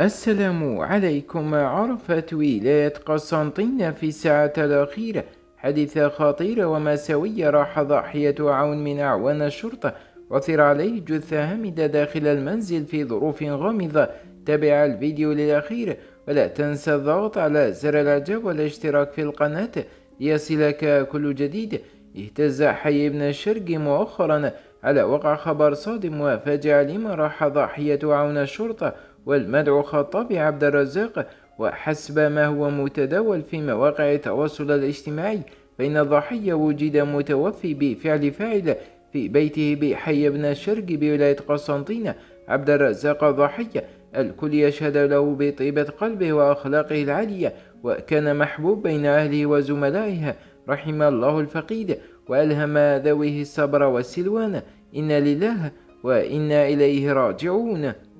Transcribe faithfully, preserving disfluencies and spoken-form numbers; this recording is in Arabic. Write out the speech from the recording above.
السلام عليكم. عرفت ولاية قسنطينة في الساعة الأخيرة حادثة خطيرة ومأساوية راح ضحية عون من أعوان الشرطة، عثر عليه جثة هامدة داخل المنزل في ظروف غامضة. تابع الفيديو للأخير ولا تنسى الضغط على زر الإعجاب والاشتراك في القناة ليصلك كل جديد. اهتز حي بن الشرق مؤخرا على وقع خبر صادم وفاجع لما راح ضحية عون الشرطة والمدعو خطابي عبد الرزاق. وحسب ما هو متداول في مواقع التواصل الاجتماعي، فإن الضحية وجد متوفي بفعل فاعل في بيته بحي بن الشرق بولاية قسنطينة. عبد الرزاق ضحية الكل يشهد له بطيبة قلبه وأخلاقه العالية، وكان محبوب بين أهله وزملائه. رحم الله الفقيد وألهم ذويه الصبر والسلوان. إنا لله وإنا إليه راجعون.